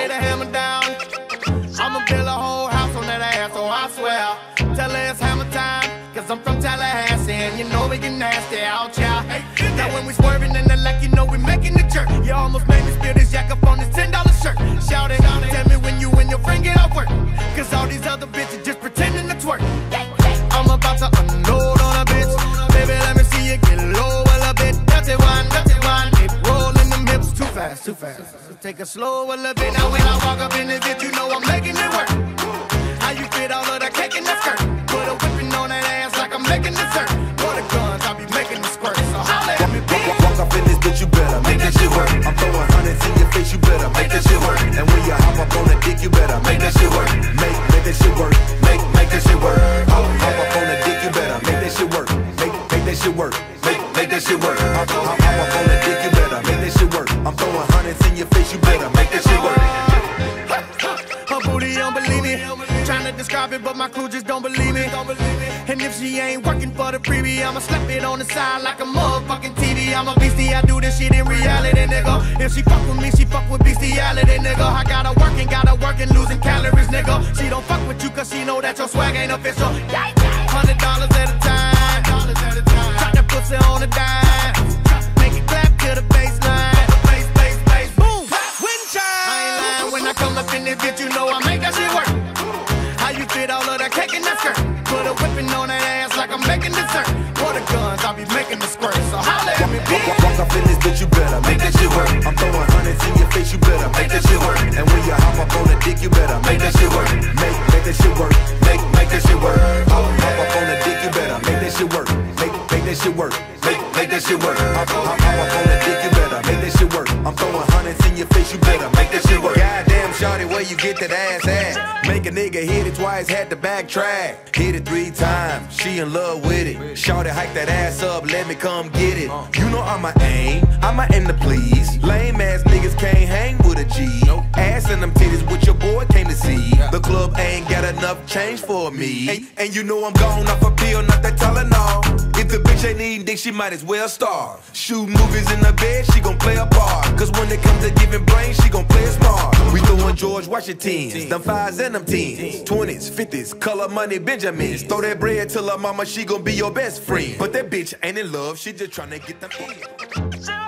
lay the hammer down. I'ma build a whole house on that ass, oh I swear. Tell her it's hammer time, cause I'm from Tallahassee, and you know we get nasty out, y'all. Now when we swerving in the lack, you know we making the jerk. You almost made me spill this yak up on this $10 shirt. Shout it, tell me when you and your friend get off work, cause all these other bitches just pretending to twerk. I'm about to unload on a bitch. Baby, let me see you get low a little bit. Dirty wine, it rolling them hips too fast, too fast. So take it slow a little bit. Now when I walk up in this bitch, you know I'm making it work. How you fit all of that cake in that skirt? Put a whipping on that ass like I'm making dessert. For the guns, I'll be making the squirt. So holla at me, bitch. Walk up in this bitch, you better make that shit work. I'm throwing hundreds in your face, you better make that shit work. And when you hop up on the dick, you better make that shit work. Make that shit work. Make that shit work. Hop up on the dick, you better make that shit work. Make that shit work. Make that shit work. Hop up on the dick, you better make that shit work. I'm throwing hundreds in your face, you better make that shit work. Her booty don't believe me. Trying to describe it, but my crew just don't believe me. And if she ain't working for the freebie, I'ma slap it on the side like a motherfucking TV. I'm a beastie, I do this shit in reality, nigga. If she fuck with me, she fuck with bestiality, nigga. I got her working, losing calories, nigga. She don't fuck with you cause she know that your swag ain't official. $100 at a time. Drop that pussy on the dime. Make it clap to the baseline. Boom, wind chime. I ain't lying when I come up in this bitch, you know I make that shit work. How you fit all of that cake in that skirt? Put a whipping on that ass like I'm making dessert. For the guns, I'll be making the squirt. So holla at me, bitch. Walk up in this bitch, you better make that shit work. I'm throwing hundreds in your face, you better make that shit work. And when you hop up on the dick, you better make that shit work. Make that shit work. Make that shit work. Hop up on the dick, you better make that shit work. Make that shit work. Make that shit work. Hop up on the dick, you better make that shit work. I'm throwing hundreds in your face, you better make that shit work. Goddamn, shawty, where you get that ass at? Make a nigga hit it twice, had to backtrack. Hit it 3 times, she in love with it. Shawty, hike that ass up, let me come get it. You know I'ma aim, I'ma aim to please. Lame ass niggas can't hang with a G. Ass and them titties, what your boy came to see. The club ain't got enough change for me. And you know I'm gone off a pill, not that Tylenol. If the bitch ain't eating dick, she might as well starve. Shoot movies in the bed, she gon' play a part. Cause when it comes to giving brains, she gon' play it smart. We throwin' George Washingtons, them 5s and them 10s, 20s, 50s, color money Benjamins. Throw that bread till her mama, she gon' be your best friend. But that bitch ain't in love, she just tryna get them in.